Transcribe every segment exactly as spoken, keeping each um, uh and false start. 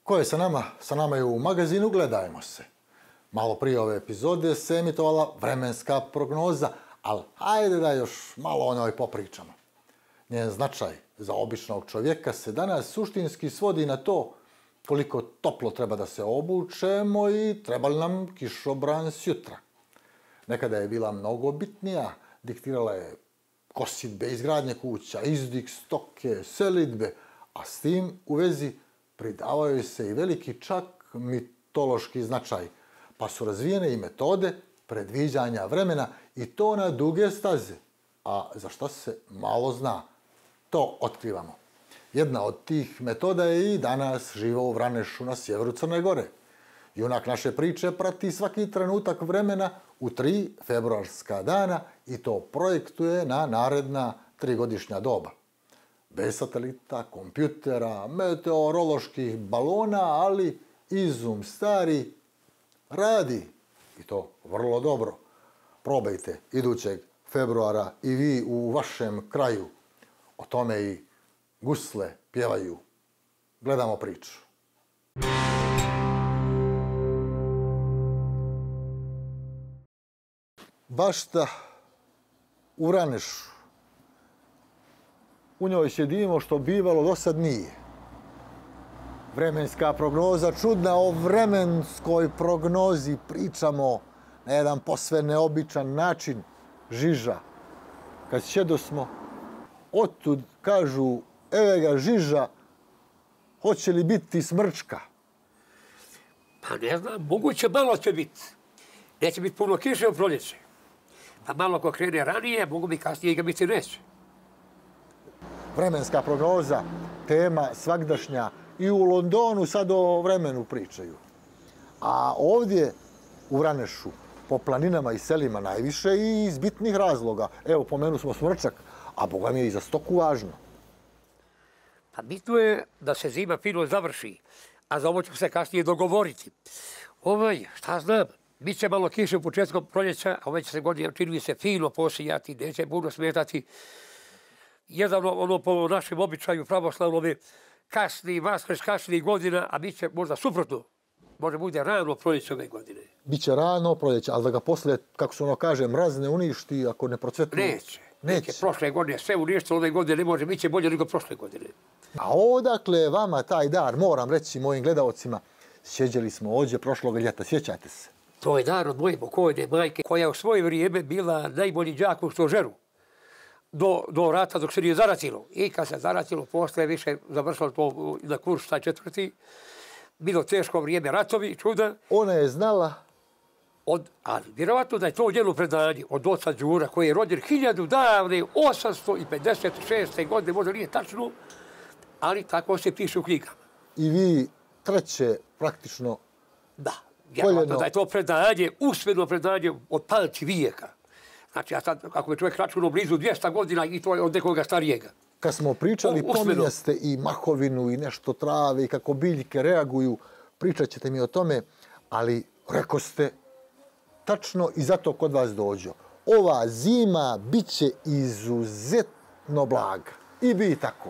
Ko je sa nama? Sa nama je u magazinu Gledajmo se. Malo prije ove epizode se emitovala vremenska prognoza, ali hajde da još malo o njoj popričamo. Njen značaj za običnog čovjeka se danas suštinski svodi na to koliko toplo treba da se obučemo i treba li nam kišobran sjutra. Nekada je bila mnogo bitnija, diktirala je kosidbe, izgradnje kuća, izdik stoke, selidbe, a s tim u vezi pridavaju se i veliki čak mitološki značaj, pa su razvijene i metode predviđanja vremena i to na duge staze, a za što se malo zna, to otkrivamo. Jedna od tih metoda je i danas živa u Vranešu na sjeveru Crne Gore. Junak naše priče prati svaki trenutak vremena u tri februarska dana i to projektuje na naredna trigodišnja doba. Bez satelita, kompjutera, meteoroloških balona, ali izum stari radi i to vrlo dobro. Probajte idućeg februara i vi u vašem kraju. O tome i gusle pjevaju. Gledamo priču. Bašta u Vranešu. U njoj sjedimo što bivalo do sad nije. Vremenska prognoza čudna, o vremenskoj prognozi pričamo na jedan posve neobičan način. Žiža. Kad sjedosmo, otud kažu, eve ga Žiža, hoće li biti smrčka? Pa ne znam, moguće malo će biti. Neće biti puno kiše u proljeće. Pa malo ko krene ranije, mogu bi kasnije ga biti neće. Vremenska prognoza, tema svagdašnja, i u Londonu sad o vremenu pričaju. A ovdje u Vranešu, po planinama i selima najviše i iz bitnih razloga. Evo, pomenu smo smrčak, a Boga mi je i za stoku važno. Pa bitno je da se zima fino završi, a za ovo ću se kasnije dogovoriti. Ovaj, šta znam, bit će malo kiše u početku proljeća, a ove će se godine čini se fino posijati, neće puno smetati. Jedan ono po našem običaju pravoslavnom je kasni, Vaskrs kasni godina, a bit će možda suprotno. Može bude rano proljeće ove godine. Biće rano proljeće, ali da ga posle, kako se ono kaže, mrazne uništi, ako ne procvetne... Neće. Neće. Prošle godine sve uništilo, ove godine ne može, bit će bolje nego prošle godine. A odakle vama taj dar, moram reći mojim gledaocima, sjeđali smo ovdje prošlog ljeta, sjećate se? To je dar od moje pokojne majke, koja je u svoje vrijeme bila najbolji đak u Stožeru. Do, do rata dok se nije zaratilo. I kad se zaratilo, posle više završilo to na kurs taj četvrti. Bilo teško vrijeme, ratovi, čuda. Ona je znala? Od, ali vjerovatno da je to njeno predanje od oca Đura, koji je rođen hiljadu davne osamsto pedeset šeste. godine, možda nije tačno, ali tako se piše u knjigama. I vi treće praktično Da, vjerovatno da je to predanje, usmeno predanje od palči vijeka. Znači, a sad, ako je čovjek računao blizu dvjesto godina i to je od nekoga starijega. Kad smo pričali, pominjaste i mahovinu i nešto trave i kako biljke reaguju, pričat ćete mi o tome, ali reko ste tačno i zato kod vas dođu. Ova zima bit će izuzetno blaga. I bi tako.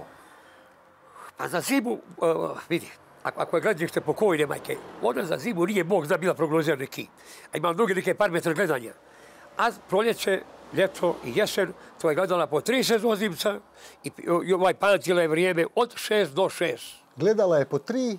Pa za zimu, uh, vidi, ako, ako je gledište pokojne majke, ona za zimu nije Bog zna bila prognozira neki. A ima druge neke parametre gledanja. A proljeće, ljeto i jesen, to je gledala po tri sezonzimca i, i ovaj pamtila je vrijeme od šest do šest. Gledala je po tri?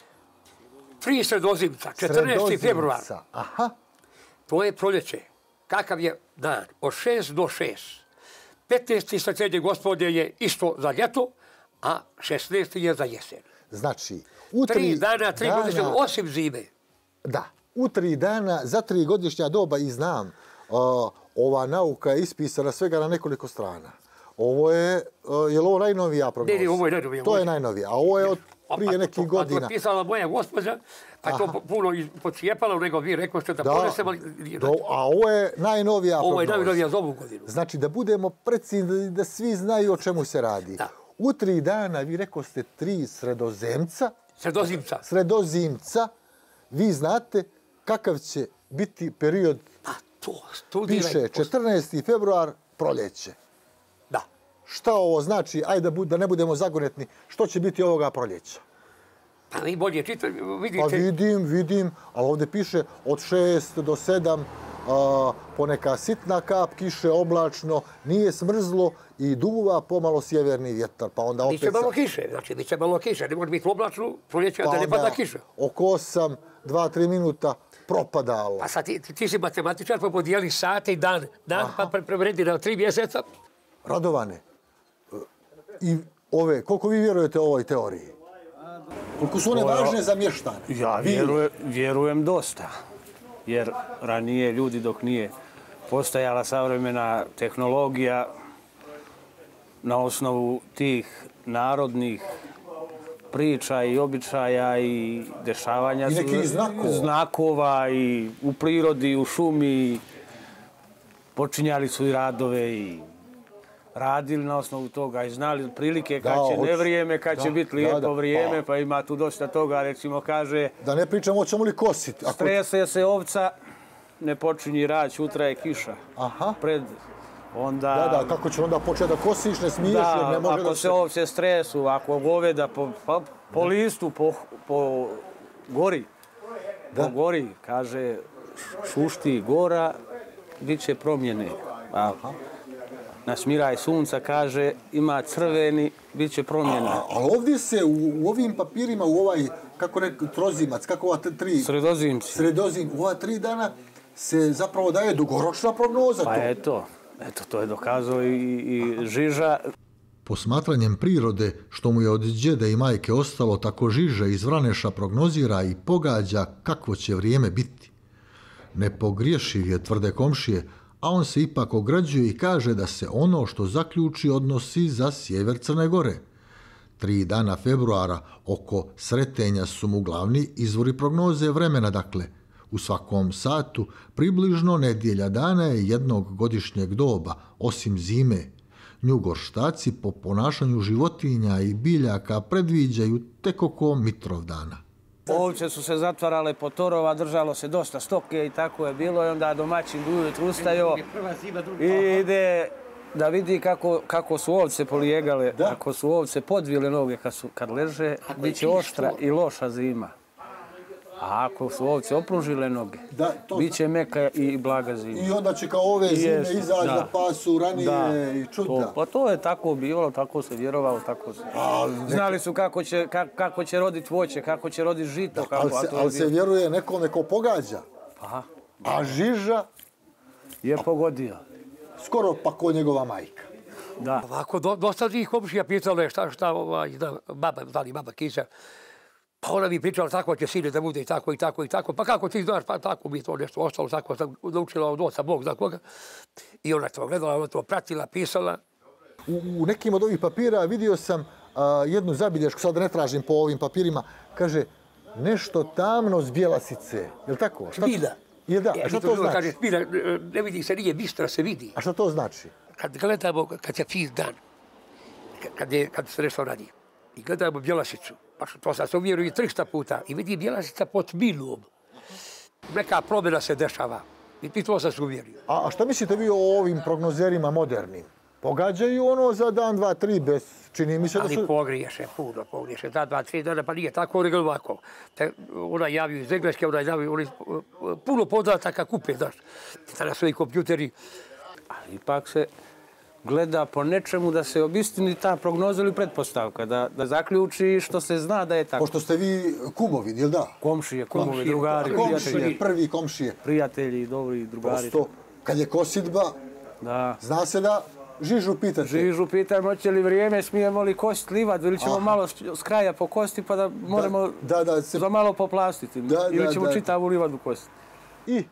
Tri sredozimca, četrnaesti februar. Aha. To je proljeće. Kakav je dan? Od šest do šest. petnaesti srednje gospode je isto za ljeto, a šesnaesti je za jesen. Znači, u tri, tri dana, tri dana, godišnje, osim zime. Da, u tri dana, za tri godišnja doba i znam, uh, ova nauka je ispisana svega na nekoliko strana. Ovo je, uh, je li ovo najnovija prognoza? Ne, ne, ovo je najnovija. To je najnovija, a ovo je od prije nekih godina. A to je pisala moja gospođa, pa je to puno podcijepala, nego vi rekao ste da, da ponesem, ali... Do, a ovo je najnovija prognoza. Ovo je najnovija za ovu godinu. Znači, da budemo precizni, da svi znaju o čemu se radi. Da. U tri dana, vi rekao ste tri sredozemca. Sredozimca. Sredozimca. Vi znate kakav će biti period, pa to studiraj. Piše četrnaesti februar, proljeće. Da. Šta ovo znači? Ajde da, da ne budemo zagonetni. Što će biti ovoga proljeća? Pa vi bolje čitate, vidite. Pa vidim, vidim, ali ovdje piše od šest do sedam, a, poneka sitna kap kiše, oblačno, nije smrzlo i duva pomalo sjeverni vjetar. Pa onda opet... Biće malo kiše, znači biće malo kiše, ne može biti oblačno, proljeće, pa da ne pada kiša. Oko osam, dva, tri minuta propadalo. Pa sad ti, ti si matematičar, pa podijeli sate i dan, dan Aha. pa prevredi na tri mjeseca. Radovane, i ove, koliko vi vjerujete ovoj teoriji? Koliko su one važne za mještane? Ja vjerujem, vjerujem dosta. Jer ranije ljudi dok nije postajala savremena tehnologija na osnovu tih narodnih priča i običaja i dešavanja I nekih znakova. znakova i u prirodi, u šumi počinjali su i radove i radili na osnovu toga i znali prilike kad će nevrijeme, kad da, će biti lijepo da, da. vrijeme, pa. pa ima tu dosta toga, recimo kaže... Da ne pričamo hoćemo li kositi. Ako... Strese se ovca, ne počinji rad, utra je kiša. Aha. Pred, onda... Da, da, kako će onda početi da kosiš, ne smiješ, da, jer ne može ako da se... se ovce stresu, ako goveda po, po, po listu, po, po gori, da. po gori, kaže, šušti gora, bit će promjene. Aha. Na smiraj sunca, kaže, ima crveni, bit će promjena. A, ali ovdje se u, u ovim papirima, u ovaj, kako nek, trozimac, kako ova tri... Sredozimci. Sredozim, u ova tri dana se zapravo daje dugoročna prognoza. Pa to. eto, eto, to je dokazao i, i Žiža. Posmatranjem prirode, što mu je od djeda i majke ostalo, tako Žiža iz Vraneša prognozira i pogađa kakvo će vrijeme biti. Nepogriješiv je, tvrde komšije, a on se ipak ograđuje i kaže da se ono što zaključi odnosi za sjever Crne Gore. Tri dana februara oko Sretenja su mu glavni izvori prognoze vremena, dakle. U svakom satu približno nedjelja dana je jednog godišnjeg doba, osim zime. Nju gorštaci po ponašanju životinja i biljaka predviđaju tek oko Mitrovdana. Ovce su se zatvarale po torova, držalo se dosta stoke i tako je bilo i onda domaćin ujutru ustajao i ide da vidi kako, kako su ovce polijegale. Da. Ako su ovce podvile noge kad, su, kad leže, bit će oštra i loša zima. A ako su ovce opružile noge, da, to... bit će meka i blaga zima. I onda će kao ove zime izaći da pasu ranije da. i čuda. To, pa to je tako bilo, tako se vjerovalo, tako se... A, neke... Znali su kako će, kako, kako će roditi voće, kako će roditi žito. Da, kako, ali se, a to ali se vjeruje nekome ko pogađa. Pa. A Žiža... Je pogodio. Skoro pa ko njegova majka. Da. Ovako, do, dosta tih komšija pitale šta, šta, ovaj, da, baba, da li baba Kiša. Pa ona mi pričala tako će sine da bude i tako i tako i tako. Pa kako ti znaš, pa tako mi to nešto ostalo, tako sam naučila od oca, Bog zna koga. I ona to gledala, ona to pratila, pisala. U, u nekim od ovih papira vidio sam a, jednu zabilješku, sad ne tražim po ovim papirima, kaže nešto tamno s Bjelasice. Je li tako? Špilja. Je da, a šta to znači? Kaže, špilja, ne vidi se, nije bistra se vidi. A šta to znači? Kad gledamo, kad je čist dan, kad, je, kad se nešto radi, i gledamo Bjelasicu, pa to sam se uvjerio i tristo puta, i vidi Bjelasica pod milom. Neka promjena se dešava. I to sam se uvjerio. A, a šta mislite vi o ovim prognozerima modernim? Pogađaju ono za dan, dva, tri, bez, čini mi se da su... Ali pogriješe, puno pogriješe. Dan, dva, tri dana, pa nije tako, nego ovako. Te, ona javio iz Engleske, ona javio, oni puno podataka kupe, znaš. Tada su i kompjuteri. Ali ipak se gleda po nečemu da se obistini ta prognoza ili pretpostavka, da, da zaključi što se zna da je tako. Pošto ste vi kumovi, jel da? Komšije, kumovi, komšije, drugari, komšije, prijatelji. Prvi komšije. Prijatelji, dobri drugari. Prosto, kad je kosidba, da. Zna se da Žižu pitate. Žižu pitam, hoće li vrijeme, smijemo li kost livad, ili ćemo Aha. malo s kraja pokosti pa da moramo da, da, da se... za malo poplastiti. Da, ili da, ćemo da. čitavu livadu kostiti. I,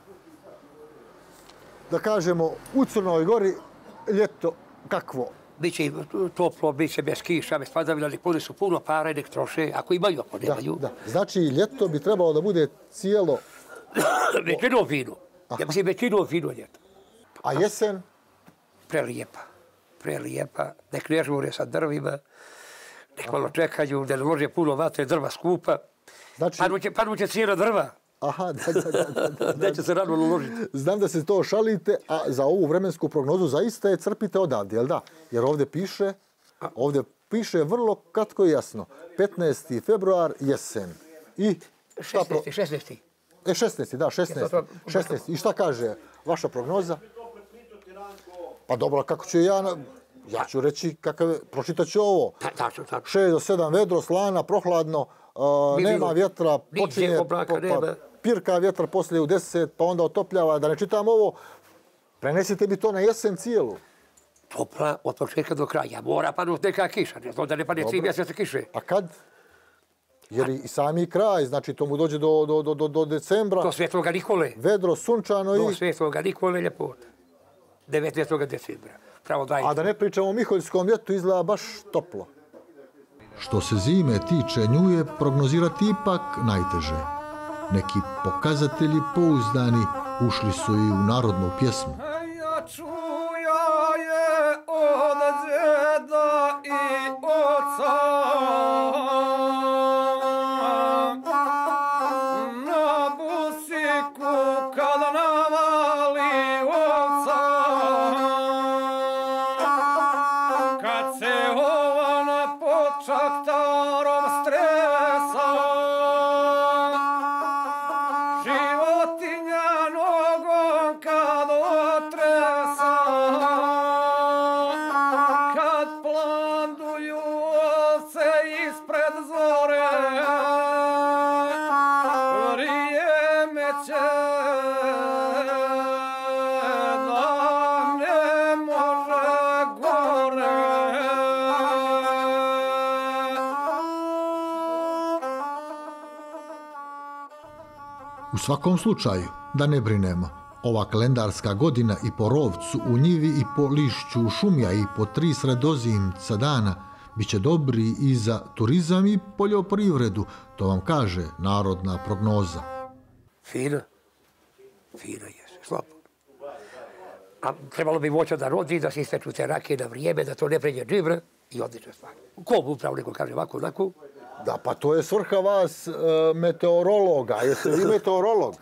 da kažemo, u Crnoj Gori ljeto kakvo? Biće toplo, biće bez kiša, bez padavina, oni su puno para i nek troše, ako imaju, ako nemaju. Da, da. Znači, ljeto bi trebalo da bude cijelo... većinom fino. Ja mislim, većinom fino ljeto. A jesen? Prelijepa. Prelijepa. Nek ne žure sa drvima, nek malo čekaju, da ne može puno vatre, drva skupa. Znači... Padnuće, padnuće cijena drva. Aha, da, da, da, da, da. Neće se rano uložiti. Znam da se to šalite, a za ovu vremensku prognozu zaista je crpite odavde, jel da? Jer ovdje piše... Ovdje piše vrlo kratko i jasno. petnaesti februar, jesen. I šta pro... šesnaesti. šesnaesti. E, šesnaesti, da, šesnaesti. šesnaesti. I šta kaže vaša prognoza? Pa dobro, kako ću ja... Na... Ja ću reći kakav je... Pročitat ću ovo. Tačno, tačno. šest do sedam vedro, slana, prohladno, uh, nema vjetra, počinje... oblaka, pa, nema. Pirka vjetra poslije u deset, pa onda otopljava. Da ne čitam ovo, prenesite mi to na jesen cijelu. Topla od početka do kraja. Mora panuti neka kiša. Ne znam da ne padne tri mjeseca kiše. A kad? Jer i sami kraj, znači to mu dođe do, do, do, do decembra. Do Svetoga Nikole. Vedro, sunčano i... Do Svetoga Nikole, ljepota. devetnaestog decembra. Pravo daj. A da ne pričamo o Miholjskom ljetu, izgleda baš toplo. Što se zime tiče, nju je prognozirati ipak najteže. Neki pokazatelji pouzdani ušli su i u narodnu pjesmu. Ja čuja je od djeda i oca, na busiku kad navali ovca, kad se ovan pod čaktarom stresa, životinja nogom kad otresa, kad planduju ovce ispred zore, vrijeme će da ne može gore. U svakom slučaju, da ne brinemo, ova kalendarska godina i po rovcu u njivi i po lišću u šumja i po tri sredozimca dana bit će dobri i za turizam i poljoprivredu, to vam kaže narodna prognoza. Fina. Fina je, slabo. A trebalo bi moći da rodi, da se isteču te rake na vrijeme, da to ne pređe džibra i odlična stvar. Ko mu upravo neko kaže ovako, onako? Da, pa to je svrha vas, e, meteorologa. Jeste vi meteorolog?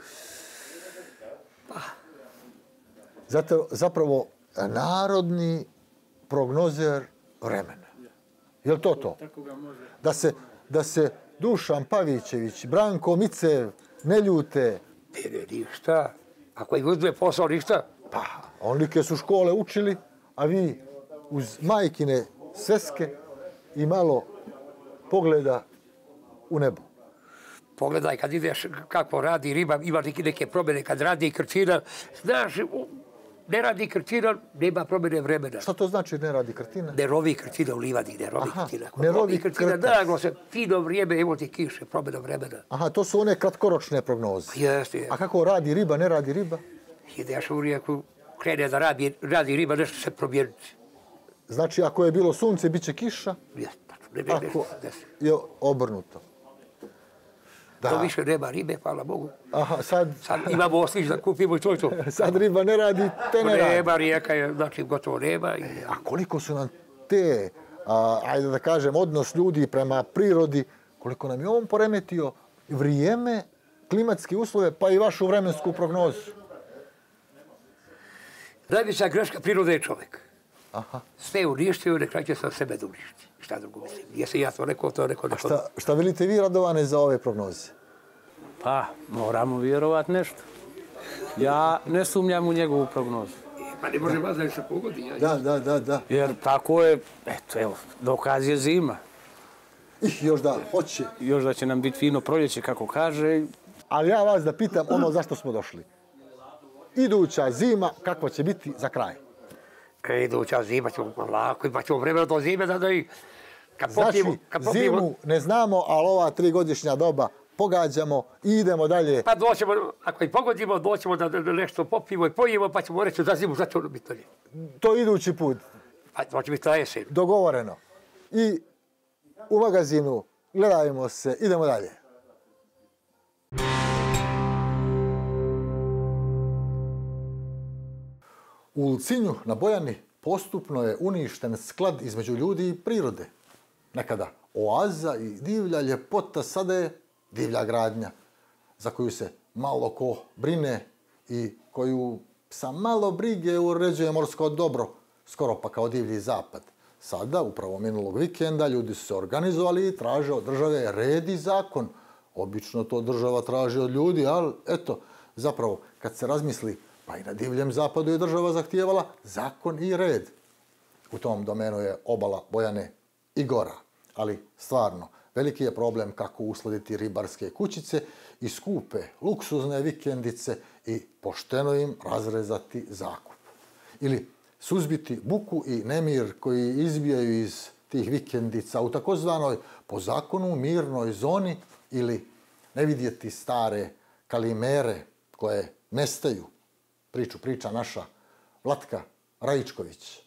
Zato, zapravo, narodni prognozer vremena. Je li to to? Da se, da se Dušan Pavićević, Branko Micev ne ljute. Ne, ne, ništa. Ako im uzme posao, ništa. Pa, onlike su škole učili, a vi uz majkine sveske i malo pogleda u nebo. Pogledaj kad ideš kako radi riba, ima neke promjene kad radi krčina. Znaš, ne radi krčina, nema promjene vremena. Šta to znači ne radi krtina? Ne rovi krčina u livadi, ne rovi Aha, krčina. ne rovi krčina. Naglo se, fino vrijeme, evo ti kiše, promjena vremena. Aha, to su one kratkoročne prognoze. Jeste, jeste. A kako radi riba, ne radi riba? Ideš u rijeku, krene da radi, radi riba, nešto se promijeniti. Znači, ako je bilo sunce, bit će kiša? Jeste, ne, ne, Ako ne. je obrnuto. Da. To više nema ribe, hvala Bogu. Aha, sad... Sad imamo oslić da kupimo i to je to. Sad riba ne radi, te ne radi. Nema, rijeka je, znači gotovo nema. I... A koliko su nam te, a, ajde da kažem, odnos ljudi prema prirodi, koliko nam je on poremetio vrijeme, klimatske uslove, pa i vašu vremensku prognozu? Najveća greška prirode je čovjek. Aha. Sve uništio, na kraju će sam sebe da uništi. Šta drugo mislim? Jesi ja to rekao, to rekao, A neko... šta, šta velite vi, Radovane, za ove prognoze? Pa, moramo vjerovat nešto. Ja ne sumnjam u njegovu prognozu. Pa ne može vas da se pogodi. Ja. Da, da, da, da. Jer tako je, eto, evo, dokaz je zima. I još da hoće. Još da će nam biti fino proljeće, kako kaže. Ali ja vas da pitam ono zašto smo došli. Iduća zima, kakva će biti za kraj? E, iduća zima ćemo lako, imat ćemo vremena do zime da da i... Kad Znači, popijemo, kad popijemo, zimu ne znamo, ali ova trigodišnja doba pogađamo i idemo dalje. pa doćemo, ako i pogodimo, doćemo da, da nešto popijemo i pojemo, pa ćemo reći za zimu, sad će ono biti dalje. To idući put, Pa to će biti na jesen. dogovoreno. I u magazinu gledajmo se, idemo dalje. U Ulcinju na Bojani postupno je uništen sklad između ljudi i prirode. Nekada oaza i divlja ljepota, sada je divlja gradnja, za koju se malo ko brine i koju sa malo brige uređuje morsko dobro, skoro pa kao divlji zapad. Sada, upravo minulog vikenda, ljudi su se organizovali i traže od države red i zakon. Obično to država traži od ljudi, ali eto, zapravo, kad se razmisli, pa i na divljem zapadu je država zahtijevala zakon i red. U tom domenu je obala Bojane i gora. Ali stvarno, veliki je problem kako usladiti ribarske kućice i skupe, luksuzne vikendice i pošteno im razrezati zakup. Ili suzbiti buku i nemir koji izbijaju iz tih vikendica u takozvanoj po zakonu mirnoj zoni ili ne vidjeti stare kalimere koje nestaju. Priču priča naša Vlatka Rajičković.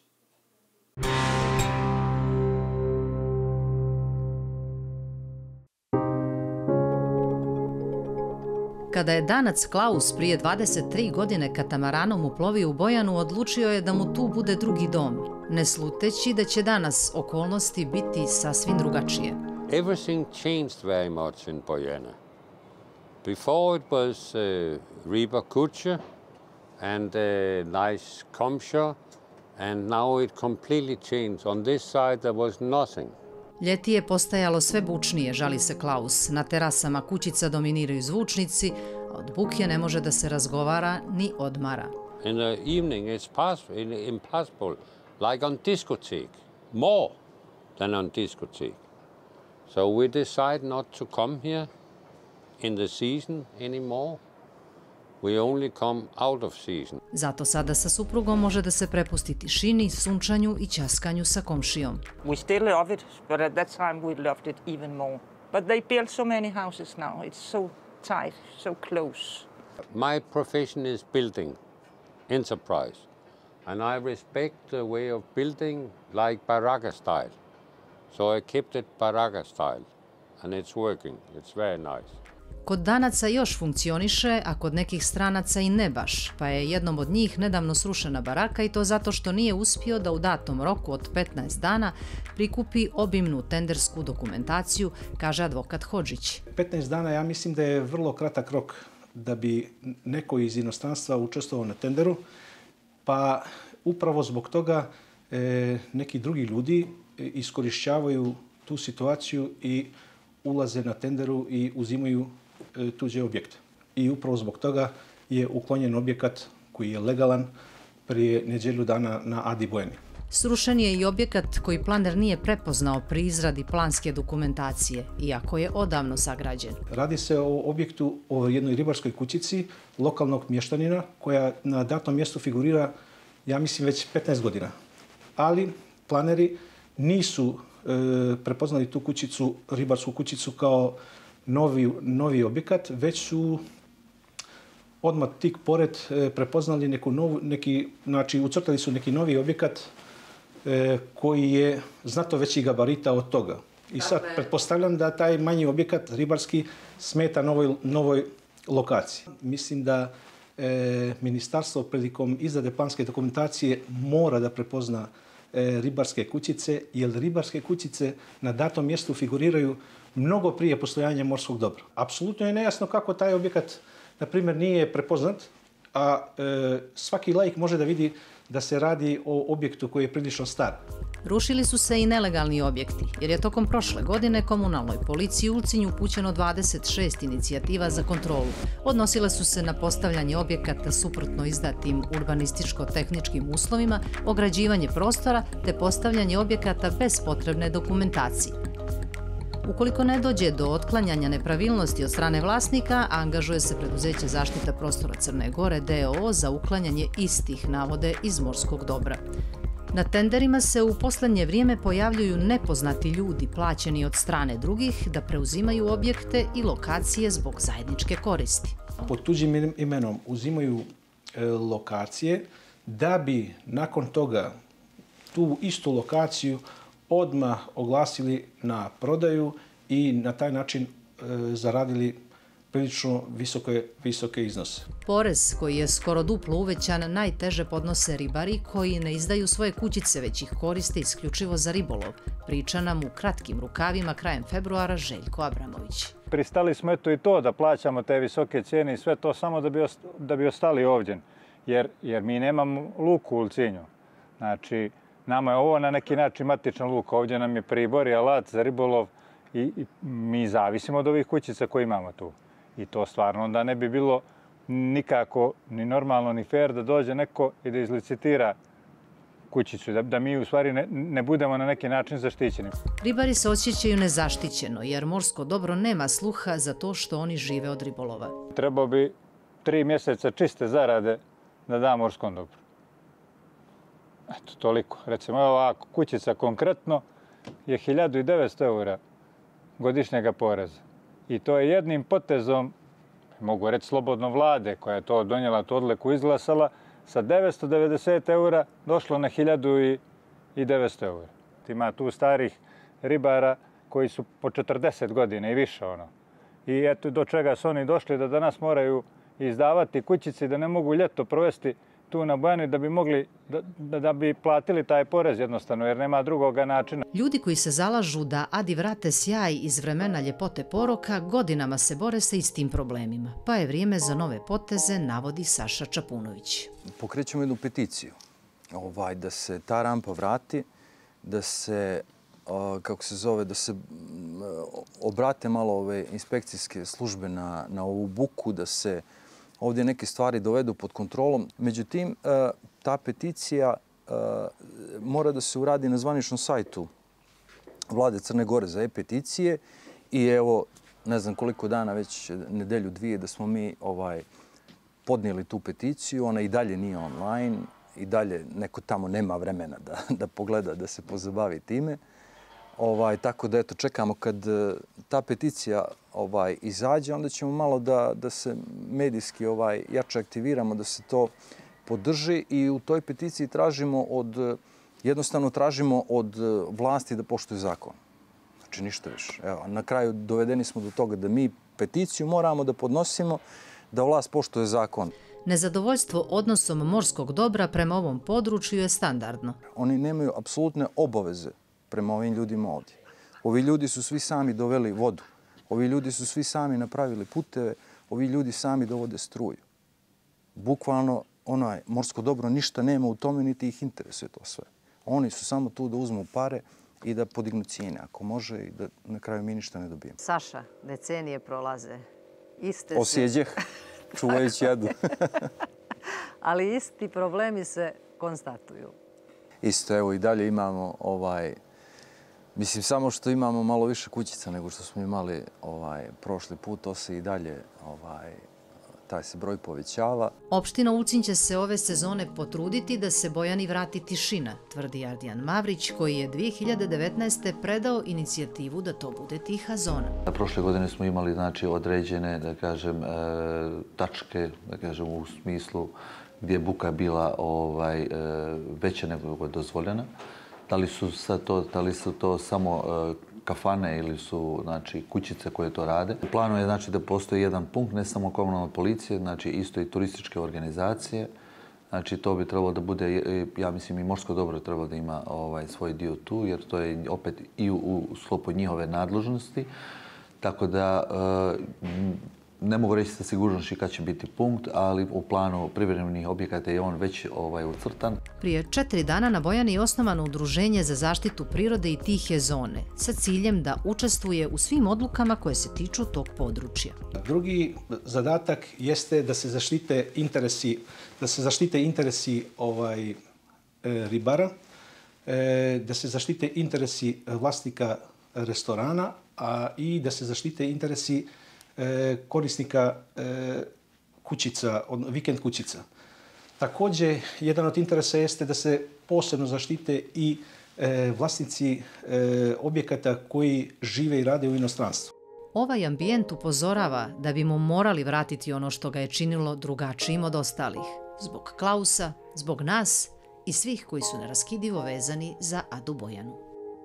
Kada je Danac Klaus prije dvadeset tri godine katamaranom uplovio u Bojanu, odlučio je da mu tu bude drugi dom, ne sluteći da će danas okolnosti biti sasvim drugačije. Everything changed very much in Bojana. Before it was uh, Riber Kutsche and a nice komshore, and now it completely changed. On this side there was nothing. Ljeti je postajalo sve bučnije, žali se Klaus. Na terasama kućica dominiraju zvučnici, a od buke ne može da se razgovara ni odmara. In the evening it's impossible, like on discotheque, more than on discotheque. So we decide not to come here in the season anymore. We only come out of season. Zato sada sa suprugom može da se prepusti tišini, sunčanju i ćaskanju sa komšijom. We still love it, but at that time we loved it even more. But they built so many houses now. It's so tight, so close. My profession is building, enterprise. And I respect the way of building like baraka style. So I kept it baraka style. And it's working. It's very nice. Kod Danaca još funkcioniše, a kod nekih stranaca i ne baš, pa je jednom od njih nedavno srušena baraka i to zato što nije uspio da u datom roku od petnaest dana prikupi obimnu tendersku dokumentaciju, kaže advokat Hodžić. petnaest dana ja mislim da je vrlo kratak rok da bi neko iz inostranstva učestvovao na tenderu, pa upravo zbog toga e, neki drugi ljudi iskorišćavaju tu situaciju i ulaze na tenderu i uzimaju tuđe objekte. I upravo zbog toga je uklonjen objekat koji je legalan prije nedjelju dana na Adi Bojani. Srušen je i objekat koji planer nije prepoznao pri izradi planske dokumentacije, iako je odavno sagrađen. Radi se o objektu, o jednoj ribarskoj kućici lokalnog mještanina koja na datom mjestu figurira, ja mislim, već petnaest godina. Ali planeri nisu e, prepoznali tu kućicu, ribarsku kućicu kao Novi, novi objekat, već su odmah tik pored e, prepoznali neku novu, neki, znači ucrtali su neki novi objekat e, koji je znatno veći gabarita od toga. I sad pretpostavljam da taj manji objekat ribarski smeta novoj, novoj lokaciji. Mislim da e, ministarstvo prilikom izrade planske dokumentacije mora da prepozna e, ribarske kućice, jer ribarske kućice na datom mjestu figuriraju mnogo prije postojanja morskog dobra. Apsolutno je nejasno kako taj objekat, na primjer, nije prepoznat, a e, svaki laik može da vidi da se radi o objektu koji je prilično star. Rušili su se i nelegalni objekti, jer je tokom prošle godine komunalnoj policiji u Ulcinju upućeno dvadeset šest inicijativa za kontrolu. Odnosile su se na postavljanje objekata suprotno izdatim urbanističko-tehničkim uslovima, ograđivanje prostora te postavljanje objekata bez potrebne dokumentacije. Ukoliko ne dođe do otklanjanja nepravilnosti od strane vlasnika, angažuje se preduzeće Zaštita prostora Crne Gore d o o za uklanjanje istih, navode iz morskog dobra. Na tenderima se u poslednje vrijeme pojavljuju nepoznati ljudi plaćeni od strane drugih da preuzimaju objekte i lokacije zbog zajedničke koristi. Pod tuđim imenom uzimaju e, lokacije da bi nakon toga tu istu lokaciju odmah oglasili na prodaju i na taj način e, zaradili prilično visoke, visoke iznose. Porez koji je skoro duplo uvećan najteže podnose ribari koji ne izdaju svoje kućice, već ih koriste isključivo za ribolov. Priča nam u kratkim rukavima krajem februara Željko Abramović. Pristali smo eto i to da plaćamo te visoke cijene i sve to samo da bi, ost, da bi ostali ovdje, jer, jer mi nemamo luku u Ulcinju. Znači, Nama je ovo na neki način matičan luk. Ovdje nam je pribor i alat za ribolov i, i mi zavisimo od ovih kućica koje imamo tu. I to stvarno onda ne bi bilo nikako ni normalno ni fair da dođe neko i da izlicitira kućicu, da, da mi u stvari ne, ne budemo na neki način zaštićeni. Ribari se osjećaju nezaštićeno jer morsko dobro nema sluha za to što oni žive od ribolova. Trebao bi tri mjeseca čiste zarade da da morskom dobru. Eto, toliko. Recimo, ova kućica konkretno je hiljadu devetsto eura godišnjega poreza. I to je jednim potezom, mogu reći slobodno vlade, koja je to donijela, tu odluku izglasala, sa devetsto devedeset eura došlo na hiljadu devetsto eura. Ima tu starih ribara koji su po četrdeset godina i više. Ono. I eto do čega su oni došli da danas moraju izdavati kućice, da ne mogu ljeto provesti tu na Bojani da bi mogli, da, da, da bi platili taj porez jednostavno, jer nema drugoga načina. Ljudi koji se zalažu da Adi vrate sjaj iz vremena ljepote poroka godinama se bore sa istim problemima. Pa je vrijeme za nove poteze, navodi Saša Čapunović. Pokrećemo jednu peticiju ovaj, da se ta rampa vrati, da se, kako se zove, da se obrate malo ove inspekcijske službe na, na ovu buku, da se ovdje neke stvari dovedu pod kontrolom. Međutim, ta peticija mora da se uradi na zvaničnom sajtu Vlade Crne Gore za e-peticije i evo, ne znam koliko dana, već nedelju, dvije, da smo mi ovaj, podnijeli tu peticiju. Ona i dalje nije online, i dalje neko tamo nema vremena da, da pogleda, da se pozabavi time. Ovaj, tako da eto, čekamo kad ta peticija ovaj, izađe, onda ćemo malo da, da se medijski ovaj, jače aktiviramo, da se to podrži i u toj peticiji tražimo od, jednostavno tražimo od vlasti da poštuje zakon. Znači ništa više. Evo, na kraju dovedeni smo do toga da mi peticiju moramo da podnosimo, da vlast poštuje zakon. Nezadovoljstvo odnosom morskog dobra prema ovom području je standardno. Oni nemaju apsolutne obaveze prema ovim ljudima ovdje. Ovi ljudi su svi sami doveli vodu. Ovi ljudi su svi sami napravili puteve. Ovi ljudi sami dovode struju. Bukvalno, onaj, morsko dobro ništa nema u tome, niti ih interesuje to sve. Oni su samo tu da uzmu pare i da podignu cijene, ako može, i da na kraju mi ništa ne dobijemo. Saša, decenije prolaze. Iste Osjeđeh, čuvajući jadu. Ali isti problemi se konstatuju. Isto, evo i dalje imamo ovaj... Mislim, samo što imamo malo više kućica nego što smo imali ovaj, prošli put, to se i dalje, ovaj, taj se broj povećava. Opština Ulcinj će se ove sezone potruditi da se Bojani vrati tišina, tvrdi Ardijan Mavrić, koji je dvije hiljade devetnaeste. predao inicijativu da to bude tiha zona. Prošle godine smo imali znači, određene, da kažem, tačke, da kažem, u smislu gdje je buka bila ovaj, veća nego je dozvoljena. Da li su, to, da li su to samo uh, kafane ili su znači, kućice koje to rade. U planu je znači, da postoji jedan punkt, ne samo komunalna policija, znači isto i turističke organizacije. Znači to bi trebalo da bude, ja mislim i morsko dobro treba da ima ovaj, svoj dio tu, jer to je opet i u, u sklopu njihove nadležnosti. Tako da uh, ne mogu reći sa sigurnošću kad će biti punkt, ali u planu privremenih objekata je on već ovaj, ucrtan. Prije četiri dana na Bojani je osnovano Udruženje za zaštitu prirode i tihe zone sa ciljem da učestvuje u svim odlukama koje se tiču tog područja. Drugi zadatak jeste da se zaštite interesi, da se zaštite interesi ovaj, e, ribara, e, da se zaštite interesi vlasnika restorana, a i da se zaštite interesi korisnika kućica, vikend kućica. Također, jedan od interesa jeste da se posebno zaštite i vlasnici objekata koji žive i rade u inostranstvu. Ovaj ambijent upozorava da bi mu morali vratiti ono što ga je činilo drugačijim od ostalih. Zbog Klausa, zbog nas i svih koji su neraskidivo vezani za Adu Bojanu.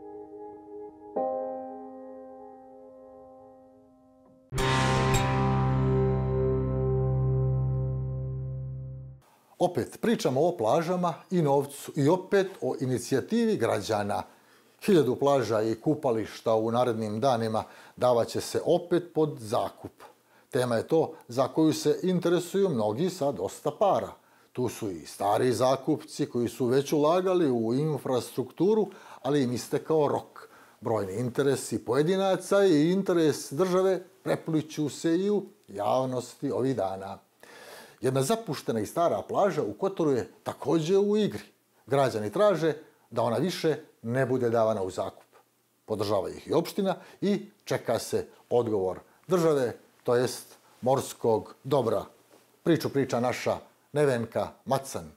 Opet pričamo o plažama i novcu i opet o inicijativi građana. Hiljadu plaža i kupališta u narednim danima davaće se opet pod zakup. Tema je to za koju se interesuju mnogi sa dosta para. Tu su i stari zakupci koji su već ulagali u infrastrukturu, ali im istekao rok. Brojni interesi pojedinaca i interes države prepliću se i u javnosti ovih dana. Jedna zapuštena i stara plaža u Kotoru je također u igri. Građani traže da ona više ne bude davana u zakup. Podržava ih i opština i čeka se odgovor države, to jest morskog dobra. Priču priča naša Nevenka Macan.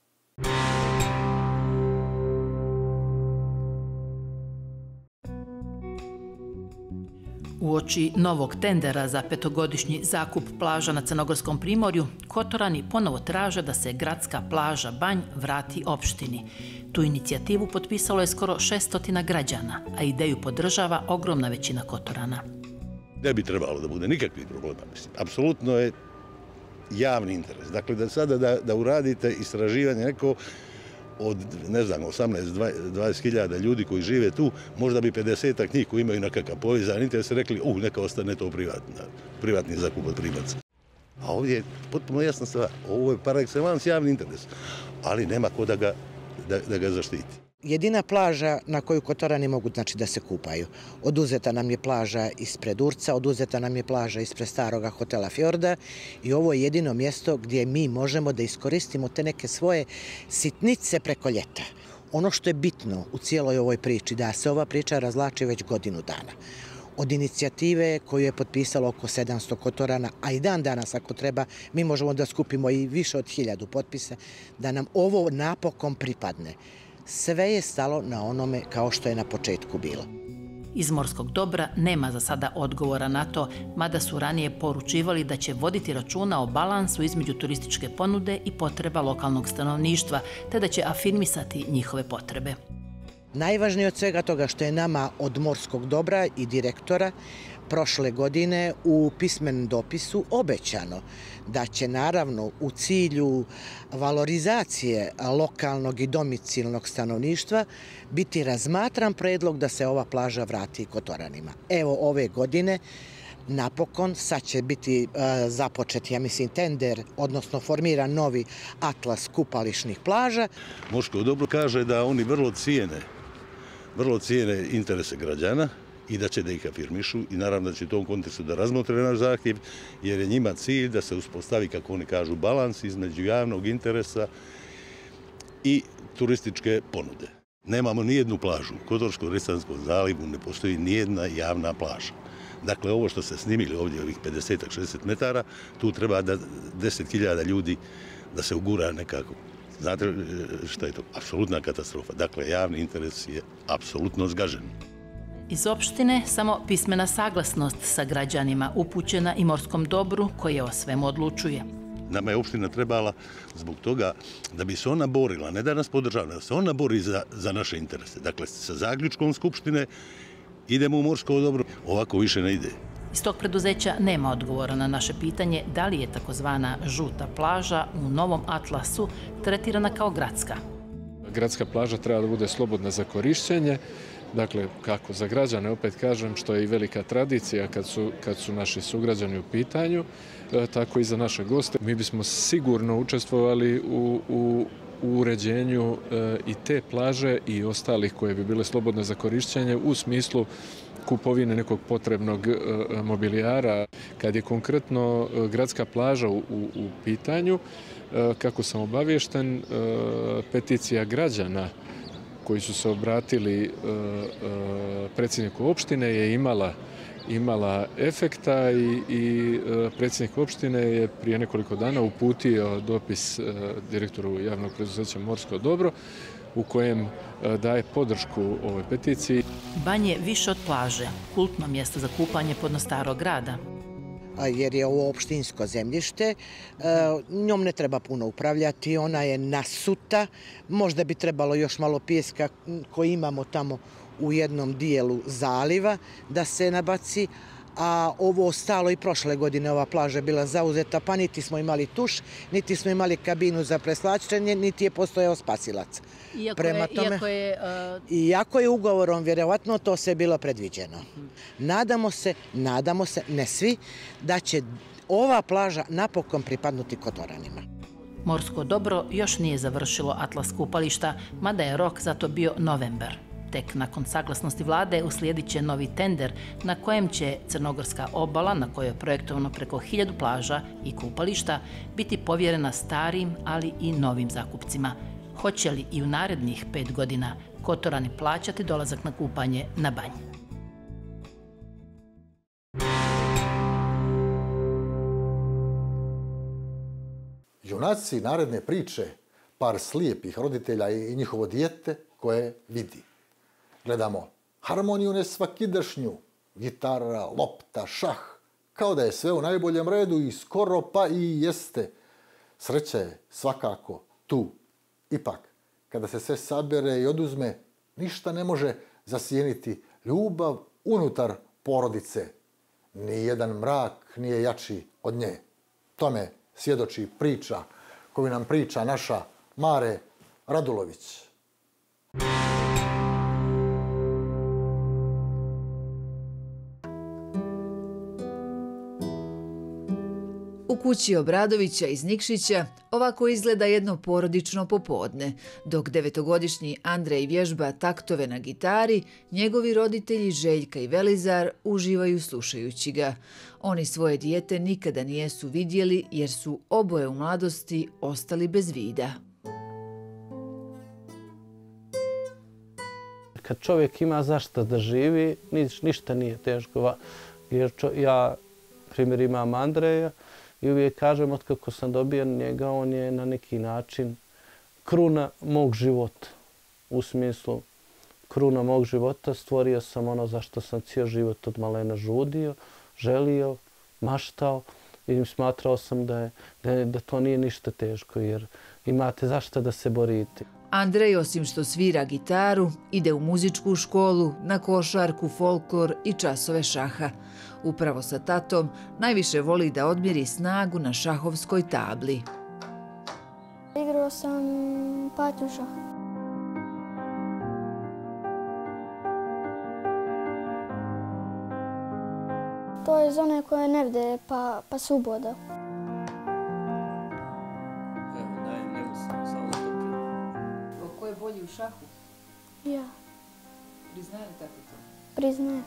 Uoči novog tendera za petogodišnji zakup plaža na Crnogorskom primorju, Kotorani ponovo traže da se gradska plaža Banj vrati opštini. Tu inicijativu potpisalo je skoro šeststotina građana, a ideju podržava ogromna većina Kotorana. Ne bi trebalo da bude nikakvih problema. Apsolutno je javni interes. Dakle, da sada da, da uradite istraživanje neko od, ne znam, osamnaest do dvadeset hiljada ljudi koji žive tu, možda bi pedesetak njih koji imaju nekakav povezan interes rekli, uh, neka ostane to privatna, privatni zakup od primaca. A ovdje je potpuno jasna stvar. Ovo je par excellence javni interes, ali nema ko da ga, da, da ga zaštiti. Jedina plaža na koju Kotorani mogu, znači, da se kupaju. Oduzeta nam je plaža ispred Urca, oduzeta nam je plaža ispred staroga hotela Fjorda i ovo je jedino mjesto gdje mi možemo da iskoristimo te neke svoje sitnice preko ljeta. Ono što je bitno u cijeloj ovoj priči, da se ova priča razlači već godinu dana. Od inicijative koju je potpisalo oko sedamsto Kotorana, a i dan danas ako treba, mi možemo da skupimo i više od hiljadu potpisa, da nam ovo napokon pripadne. Sve je stalo na onome kao što je na početku bilo. Iz morskog dobra nema za sada odgovora na to, mada su ranije poručivali da će voditi računa o balansu između turističke ponude i potreba lokalnog stanovništva, te da će afirmisati njihove potrebe. Najvažnije od svega toga što je nama od morskog dobra i direktora prošle godine u pismenom dopisu obećano da će naravno u cilju valorizacije lokalnog i domicilnog stanovništva biti razmatran predlog da se ova plaža vrati Kotoranima. Evo ove godine napokon sad će biti uh, započet, ja mislim, tender, odnosno formiran novi atlas kupališnih plaža. Morsko dobro kaže da oni vrlo cijene, vrlo cijene interese građana i da će da ih afirmišu i naravno da će u tom kontekstu da razmotre naš zahtjev, jer je njima cilj da se uspostavi, kako oni kažu, balans između javnog interesa i turističke ponude. Nemamo nijednu plažu. U Kotorsko-Resanskom zalivu ne postoji nijedna javna plaža. Dakle, ovo što ste snimili ovdje, ovih pedeset do šezdeset metara, tu treba da deset hiljada ljudi da se ugura nekako. Znate šta je to? Apsolutna katastrofa. Dakle, javni interes je apsolutno zgažen. Iz opštine samo pismena saglasnost sa građanima upućena i morskom dobru koje o svemu odlučuje. Nama je opština trebala zbog toga da bi se ona borila, ne da nas podržava, da se ona bori za, za naše interese. Dakle, sa zaključkom Skupštine idemo u morsko dobro, ovako više ne ide. Iz tog preduzeća nema odgovora na naše pitanje da li je takozvana žuta plaža u novom atlasu tretirana kao gradska. Gradska plaža treba da bude slobodna za korišćenje. Dakle, kako za građane, opet kažem, što je i velika tradicija kad su, kad su naši sugrađani u pitanju, tako i za naše goste. Mi bismo sigurno učestvovali u, u, u uređenju i te plaže i ostalih koje bi bile slobodne za korišćenje u smislu kupovine nekog potrebnog mobilijara. Kad je konkretno gradska plaža u, u, u pitanju, kako sam obavješten, peticija građana koji su se obratili predsjedniku opštine je imala imala efekta i, i predsjednik opštine je prije nekoliko dana uputio dopis direktoru javnog preduzeća Morsko dobro u kojem daje podršku ovoj peticiji. Banj je više od plaže, kultno mjesto za kupanje podno Starog grada. Jer je ovo opštinsko zemljište, njom ne treba puno upravljati, ona je nasuta, možda bi trebalo još malo pijeska koji imamo tamo u jednom dijelu zaliva da se nabaci, a ovo ostalo i prošle godine ova plaža je bila zauzeta, pa niti smo imali tuš, niti smo imali kabinu za preslačenje, niti je postojao spasilac. Iako, Prema je, tome, iako, je, uh... iako je ugovorom, vjerovatno, to se bilo predviđeno. Nadamo se, nadamo se, ne svi, da će ova plaža napokon pripadnuti Kotoranima. Morsko dobro još nije završilo atlas kupališta, mada je rok za to bio novembar. Tek nakon saglasnosti vlade uslijedit će novi tender na kojem će Crnogorska obala, na kojoj je projektovano preko hiljadu plaža i kupališta, biti povjerena starim, ali i novim zakupcima. Hoće li i u narednih pet godina Kotorani plaćati dolazak na kupanje na Banj? Junaci naredne priče, par slijepih roditelja i njihovo dijete koje vidi. Gledamo harmoniju nesvakidašnju, gitara, lopta, šah, kao da je sve u najboljem redu i skoro pa i jeste. Sreća je svakako tu. Ipak, kada se sve sabere i oduzme, ništa ne može zasjeniti ljubav unutar porodice. Nijedan mrak nije jači od nje. Tome svjedoči priča koju nam priča naša Mare Radulović. U kući Obradovića iz Nikšića ovako izgleda jedno porodično popodne. Dok devetogodišnji Andrej vježba taktove na gitari, njegovi roditelji Željka i Velizar uživaju slušajući ga. Oni svoje dijete nikada nijesu vidjeli jer su oboje u mladosti ostali bez vida. Kad čovjek ima zašto da živi, ništa nije teško. Jer ja, primjer, imam Andreja, i uvijek kažem, otkako sam dobio njega, on je na neki način kruna mog života. U smislu kruna mog života, stvorio sam ono za što sam cijel život od malena žudio, želio, maštao i smatrao sam da, je, da, je, da to nije ništa teško jer imate zašto da se borite. Andrej, osim što svira gitaru, ide u muzičku školu, na košarku, folklor i časove šaha. Upravo sa tatom najviše voli da odmjeri snagu na šahovskoj tabli. Igrao sam patnju šah. To je za one koje ne vide pa, pa suboda. Ko je bolji u šahu? Ja. Priznaje li tako to? Priznaje.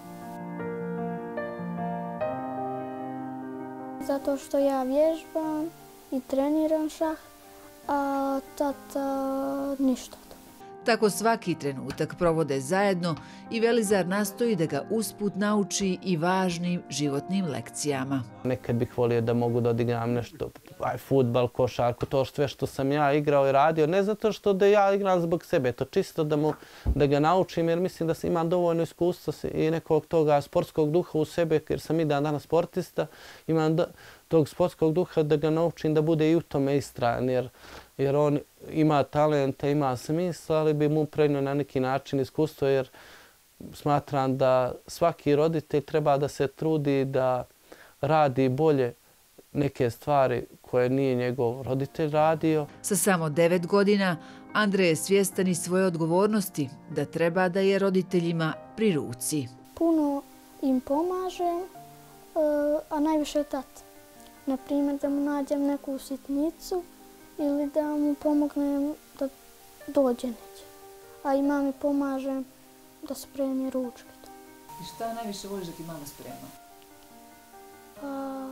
Zato što ja vježbam i treniram šah, a tata ništa. Tako svaki trenutak provode zajedno i Velizar nastoji da ga usput nauči i važnim životnim lekcijama. Nekad bih volio da mogu da odigram nešto, aj, fudbal, košarku, to sve što sam ja igrao i radio. Ne zato što da ja igram zbog sebe, to čisto da, mu, da ga naučim jer mislim da imam dovoljno iskustva i nekog toga sportskog duha u sebe jer sam i dan danas sportista. Imam da, tog sportskog duha da ga naučim da bude i u tome istrajan jer jer on ima talenta, ima smisla, ali bi mu prenio na neki način iskustvo jer smatram da svaki roditelj treba da se trudi da radi bolje neke stvari koje nije njegov roditelj radio. Sa samo devet godina Andrej je svjestan i svoje odgovornosti da treba da je roditeljima pri ruci. Puno im pomažem, a najviše tata. Na primjer da mu nađem neku sitnicu ili da mu pomognem da dođe neće. A i mami pomažem da spremi ručke. I šta najviše voliš da ti mama sprema? Pa...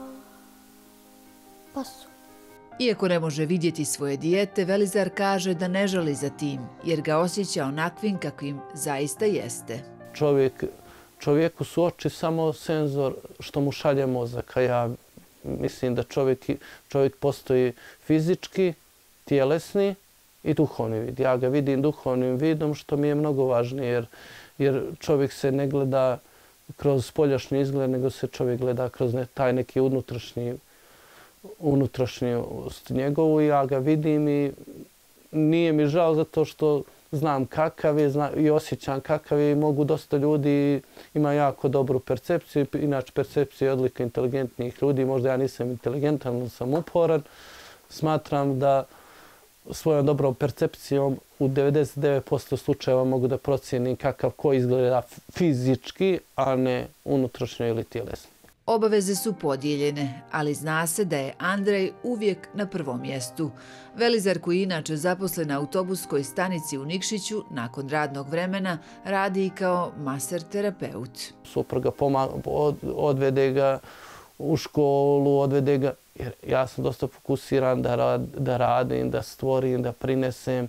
pasu. Iako ne može vidjeti svoje dijete, Velizar kaže da ne žali za tim, jer ga osjeća onakvim kakvim zaista jeste. Čovjek, čovjeku su oči samo senzor što mu šalje mozak, a ja mislim da čovjek, čovjek postoji fizički, tjelesni i duhovni vid. Ja ga vidim duhovnim vidom što mi je mnogo važnije jer, jer čovjek se ne gleda kroz spoljašnji izgled, nego se čovjek gleda kroz ne, taj neki unutrašnji, unutrašnjost njegovu. Ja ga vidim i nije mi žao zato što znam kakav je zna, i osjećam kakav je i mogu dosta ljudi ima jako dobru percepciju. Inače, percepcija je odlika inteligentnih ljudi. Možda ja nisam inteligentan, ali sam uporan. Smatram da svojom dobrom percepcijom u devedeset devet posto slučajeva mogu da procijenim kakav ko izgleda fizički, a ne unutrašnjo ili tjelesno. Obaveze su podijeljene, ali zna se da je Andrej uvijek na prvom mjestu. Velizar, koji je inače zaposlen na autobuskoj stanici u Nikšiću, nakon radnog vremena radi i kao maser terapeut. Supruga odvede ga u školu, odvede ga, jer ja sam dosta fokusiran da, rad, da radim, da stvorim, da prinesem.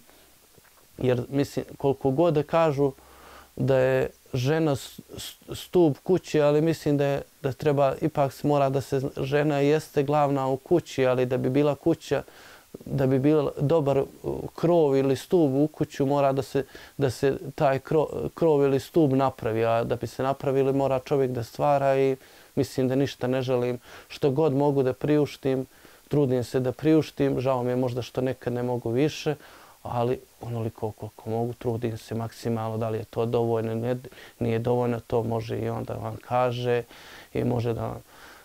Jer mislim, koliko god da kažu da je žena stup kući, ali mislim da, je, da treba, ipak mora da se, žena jeste glavna u kući, ali da bi bila kuća, da bi bio dobar krov ili stup u kuću, mora da se, da se taj krov, krov ili stup napravi, a da bi se napravili mora čovjek da stvara i mislim da ništa ne želim. Što god mogu da priuštim, trudim se da priuštim, žao mi je možda što nekad ne mogu više, ali onoliko koliko mogu, trudim se maksimalno. Da li je to dovoljno, ne, nije dovoljno, to može i on da vam kaže i može da vam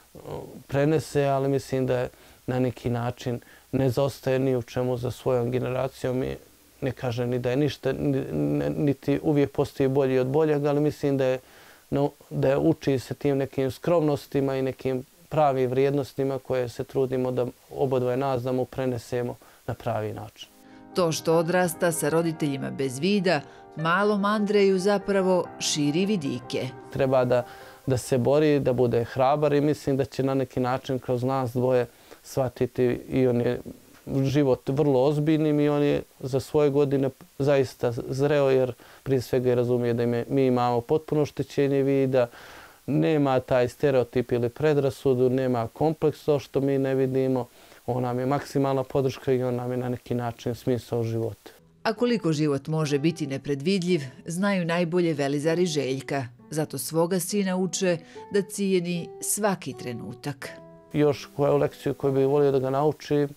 prenese, ali mislim da je na neki način ne zaostaje ni u čemu za svojom generacijom. I ne kažem ni da je ništa, niti uvijek postoji bolji od boljeg, ali mislim da je, no, da je uči se tim nekim skromnostima i nekim pravim vrijednostima koje se trudimo da obodvoje nas da mu prenesemo na pravi način. To što odrasta sa roditeljima bez vida, malom Andreju zapravo širi vidike. Treba da, da se bori, da bude hrabar i mislim da će na neki način kroz nas dvoje shvatiti i on je život vrlo ozbiljnim i on je za svoje godine zaista zreo jer prije svega razumije da mi imamo potpuno oštećenje vida, nema taj stereotip ili predrasudu, nema kompleks to što mi ne vidimo. On nam je maksimalna podrška i on nam je na neki način smisao života. A koliko život može biti nepredvidljiv, znaju najbolje Velizar i Željka. Zato svoga sina uče da cijeni svaki trenutak. Još koju lekciju koju bih volio da ga naučim,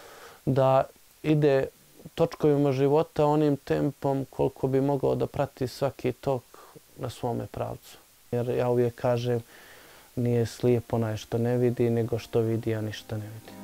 da ide točkovima života onim tempom koliko bi mogao da prati svaki tok na svome pravcu. Jer ja uvijek kažem, nije slijep onaj što ne vidi, nego što vidi, a ništa ne vidi.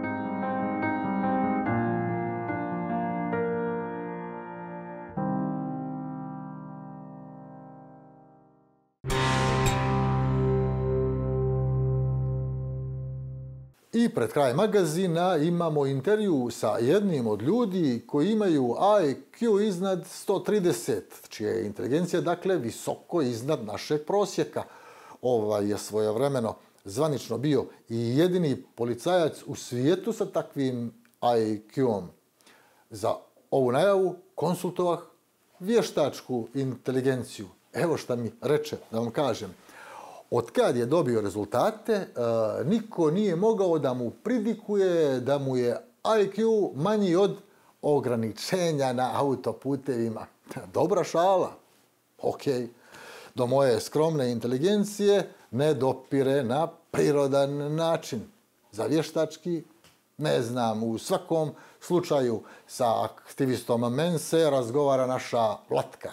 I pred kraj magazina imamo intervju sa jednim od ljudi koji imaju I Q iznad sto trideset, čija je inteligencija dakle visoko iznad našeg prosjeka. Ovaj je svojevremeno zvanično bio i jedini policajac u svijetu sa takvim I Q-om. Za ovu najavu konsultovah vještačku inteligenciju. Evo šta mi reče, da vam kažem. Od kad je dobio rezultate, niko nije mogao da mu pridikuje da mu je I Q manji od ograničenja na autoputevima. Dobra šala. Ok. Do moje skromne inteligencije ne dopire na prirodan način. Za vještački, ne znam, u svakom slučaju sa aktivistom Mense razgovara naša Vlatka.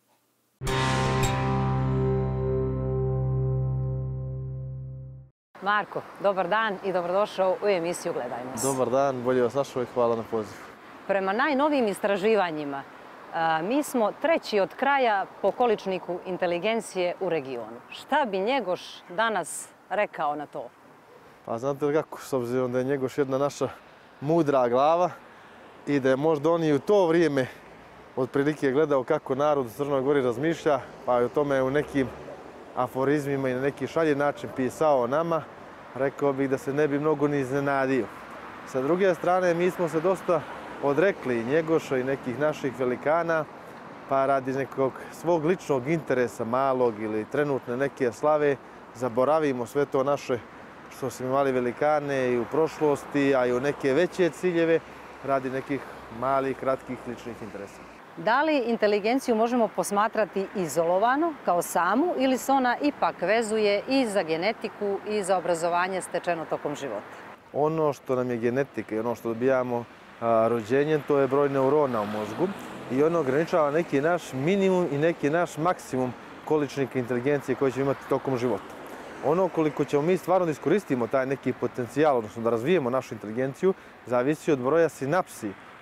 Marko, dobar dan i dobrodošao u emisiju Gledajmo se. Dobar dan, bolje vas našao i hvala na pozivu. Prema najnovijim istraživanjima, mi smo treći od kraja po količniku inteligencije u regionu. Šta bi Njegoš danas rekao na to? Pa znate li kako, s obzirom da je Njegoš jedna naša mudra glava i da je možda on i u to vrijeme otprilike gledao kako narod u Crnoj Gori razmišlja, pa i o tome u nekim aforizmima i na neki šalji način pisao o nama, rekao bih da se ne bi mnogo ni iznenadio. Sa druge strane, mi smo se dosta odrekli Njegoša i nekih naših velikana, pa radi nekog svog ličnog interesa, malog ili trenutne neke slave, zaboravimo sve to naše što smo imali velikane i u prošlosti, a i u neke veće ciljeve, radi nekih malih, kratkih ličnih interesa. Da li inteligenciju možemo posmatrati izolovano, kao samu, ili se ona ipak vezuje i za genetiku i za obrazovanje stečeno tokom života? Ono što nam je genetika i ono što dobijamo a, rođenjem, to je broj neurona u mozgu i ono ograničava neki naš minimum i neki naš maksimum količnika inteligencije koje ćemo imati tokom života. Ono koliko ćemo mi stvarno da iskoristimo taj neki potencijal, odnosno da razvijemo našu inteligenciju, zavisi od broja sinapsi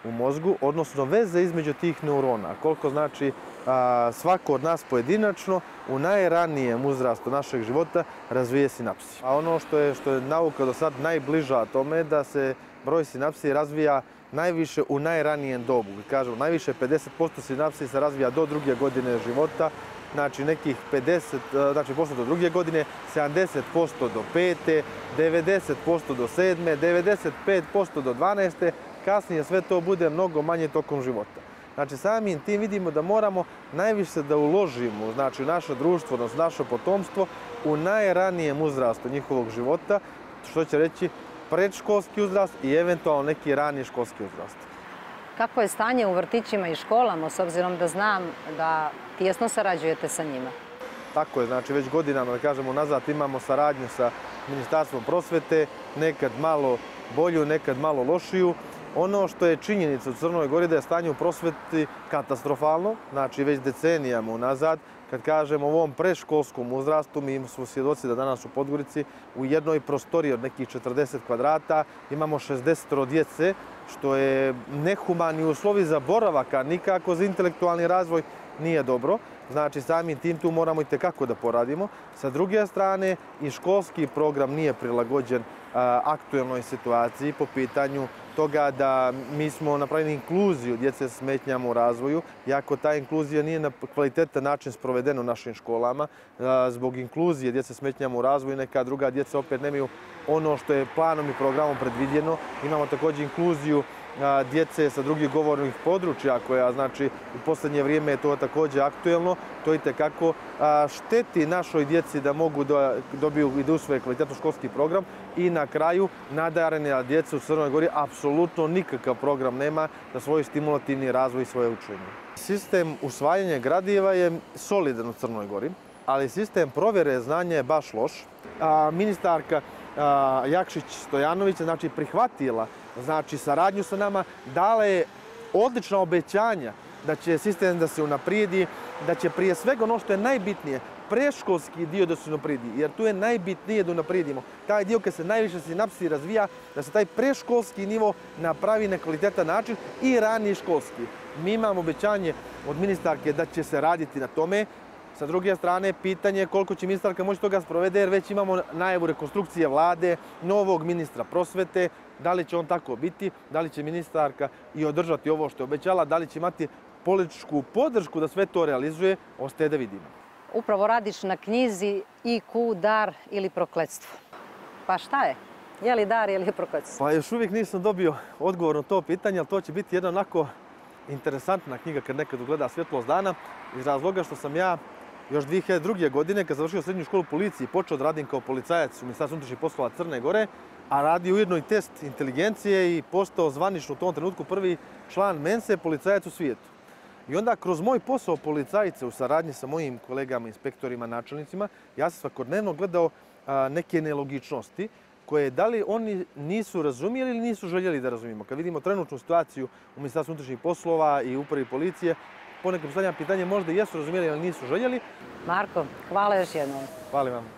u mozgu, odnosno veze između tih neurona. Koliko znači a, svako od nas pojedinačno u najranijem uzrastu našeg života razvije sinapsi. A ono što je, što je nauka do sad najbliža tome da se broj sinapsi razvija najviše u najranijem dobu. Kažemo, najviše pedeset posto sinapsi se razvija do druge godine života, znači nekih pedeset znači, posto do druge godine, sedamdeset posto do pete, devedeset posto do sedme, devedeset pet posto do dvanaeste, kasnije sve to bude mnogo manje tokom života. Znači samim tim vidimo da moramo najviše da uložimo znači, u naše društvo, odnosno naše potomstvo u najranijem uzrastu njihovog života, što će reći predškolski uzrast i eventualno neki rani školski uzrast. Kako je stanje u vrtićima i školama, s obzirom da znam da tijesno sarađujete sa njima? Tako je, znači već godinama, da kažemo, nazad imamo saradnju sa Ministarstvom prosvete, nekad malo bolju, nekad malo lošiju. Ono što je činjenica u Crnoj Gori da je stanje u prosveti katastrofalno, znači već decenijama unazad. Kad kažemo u ovom preškolskom uzrastu, mi smo svjedoci da danas u Podgorici u jednoj prostoriji od nekih četrdeset kvadrata imamo šezdeset djece, što je nehumani uslovi za boravak, a nikako za intelektualni razvoj nije dobro. Znači, samim tim tu moramo i tekako da poradimo. Sa druge strane, i školski program nije prilagođen a, aktuelnoj situaciji po pitanju toga da mi smo napravili inkluziju djece s smetnjama u razvoju, iako ta inkluzija nije na kvalitetan način sprovedena u našim školama. A, zbog inkluzije djece s smetnjama u razvoju neka druga djeca opet nemaju ono što je planom i programom predvidjeno. Imamo također inkluziju djece sa drugih govornih područja, koja znači u posljednje vrijeme je to također aktuelno. To i tekako šteti našoj djeci da mogu da dobiju i da usvoje kvalitetno školski program. I na kraju, nadarena djeca u Crnoj Gori apsolutno nikakav program nema za svoj stimulativni razvoj i svoje učenje. Sistem usvajanja gradiva je solidan u Crnoj Gori, ali sistem provjere znanja je baš loš. A, ministarka a, Jakšić Stojanović znači prihvatila znači saradnju sa nama, dala je odlična obećanja da će sistem da se unaprijedi, da će prije svega ono što je najbitnije, preškolski dio da se unaprijedi, jer tu je najbitnije da unaprijedimo. Taj dio kad se najviše sinapsi razvija, da se taj preškolski nivo napravi na kvalitetan način i raniji školski. Mi imamo obećanje od ministarke da će se raditi na tome. Sa druge strane, pitanje je koliko će ministarka moći toga sprovede, jer već imamo najavu rekonstrukcije vlade, novog ministra prosvete. Da li će on tako biti, da li će ministarka i održati ovo što je obećala, da li će imati političku podršku da sve to realizuje, ostaje da vidimo. Upravo radiš na knjizi I Q, dar ili prokletstvo. Pa šta je? Je li dar ili prokletstvo? Pa još uvijek nisam dobio odgovor na to pitanje, ali to će biti jedna onako interesantna knjiga kad nekad ugleda svjetlost dana, iz razloga što sam ja još dvije hiljade druge. godine, kad završio srednju školu policiji, počeo da radim kao policajac u Ministarstvu unutrašnjih poslova Crne Gore, a radio ujedno i test inteligencije i postao zvanično u tom trenutku prvi član Mense policajac u svijetu. I onda kroz moj posao policajice u saradnji sa mojim kolegama, inspektorima, načelnicima, ja sam svakodnevno gledao a, neke nelogičnosti koje da li oni nisu razumijeli ili nisu željeli da razumijemo. Kad vidimo trenutnu situaciju u Ministarstvu unutrašnjih poslova i upravi policije, ponekad postavljam pitanje možda jesu razumijeli ili nisu željeli. Marko, hvala još jednom. Hvala vam.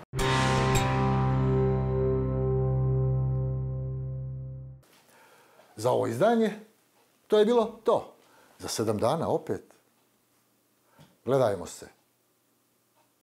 Za ovo izdanje to je bilo to. Za sedam dana opet. Gledajmo se.